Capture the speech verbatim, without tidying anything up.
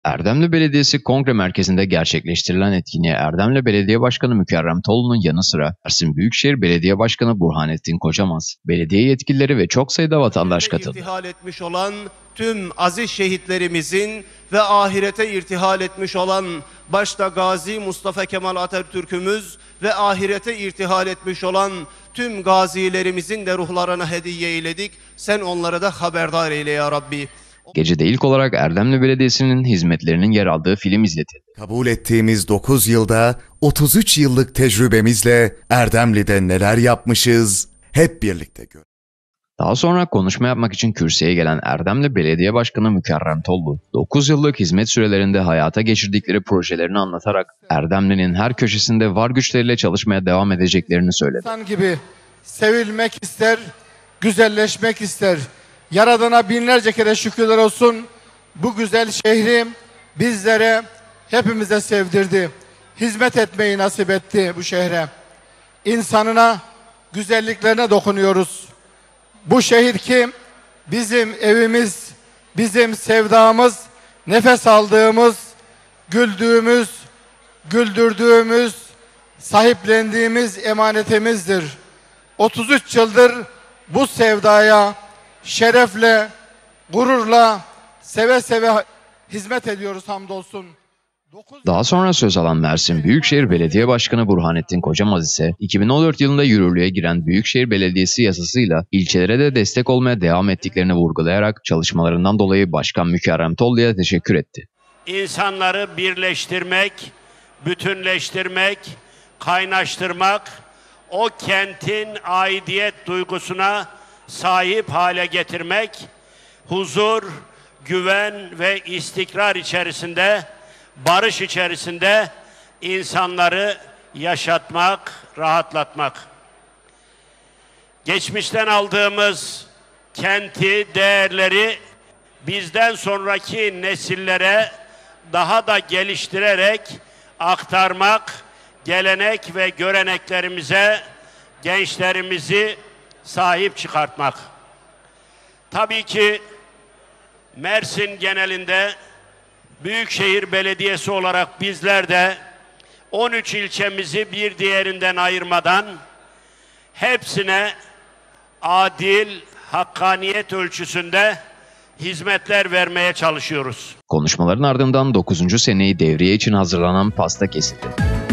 Erdemli Belediyesi Kongre Merkezi'nde gerçekleştirilen etkinliğe Erdemli Belediye Başkanı Mükerrem Tollu'nun yanı sıra Mersin Büyükşehir Belediye Başkanı Burhanettin Kocamaz, belediye yetkilileri ve çok sayıda vatandaş katıldı. İrtihal etmiş olan tüm aziz şehitlerimizin ve ahirete irtihal etmiş olan başta Gazi Mustafa Kemal Atatürk'ümüz ve ahirete irtihal etmiş olan tüm gazilerimizin de ruhlarına hediye eyledik. Sen onlara da haberdar eyle ya Rabbi. Gecede ilk olarak Erdemli Belediyesi'nin hizmetlerinin yer aldığı film izletildi. Kabul ettiğimiz dokuz yılda otuz üç yıllık tecrübemizle Erdemli'de neler yapmışız hep birlikte gör. Daha sonra konuşma yapmak için kürsüye gelen Erdemli Belediye Başkanı Mükerrem Tollu, dokuz yıllık hizmet sürelerinde hayata geçirdikleri projelerini anlatarak Erdemli'nin her köşesinde var güçleriyle çalışmaya devam edeceklerini söyledi. İnsan gibi sevilmek ister, güzelleşmek ister. Yaradan'a binlerce kere şükürler olsun. Bu güzel şehri bizlere, hepimize sevdirdi. Hizmet etmeyi nasip etti bu şehre. İnsanına, güzelliklerine dokunuyoruz. Bu şehir ki bizim evimiz, bizim sevdamız, nefes aldığımız, güldüğümüz, güldürdüğümüz, sahiplendiğimiz emanetimizdir. otuz üç yıldır bu sevdaya şerefle, gururla, seve seve hizmet ediyoruz hamdolsun. Daha sonra söz alan Mersin Büyükşehir Belediye Başkanı Burhanettin Kocamaz ise iki bin on dört yılında yürürlüğe giren Büyükşehir Belediyesi yasasıyla ilçelere de destek olmaya devam ettiklerini vurgulayarak çalışmalarından dolayı Başkan Mükerrem Tollu'ya teşekkür etti. İnsanları birleştirmek, bütünleştirmek, kaynaştırmak, o kentin aidiyet duygusuna sahip hale getirmek, huzur, güven ve istikrar içerisinde, barış içerisinde insanları yaşatmak, rahatlatmak. Geçmişten aldığımız kenti, değerleri bizden sonraki nesillere daha da geliştirerek aktarmak, gelenek ve göreneklerimize gençlerimizi sahip çıkartmak. Tabii ki Mersin genelinde Büyükşehir Belediyesi olarak bizler de on üç ilçemizi bir diğerinden ayırmadan hepsine adil, hakkaniyet ölçüsünde hizmetler vermeye çalışıyoruz. Konuşmaların ardından dokuzuncu seneyi devriye için hazırlanan pasta kesildi.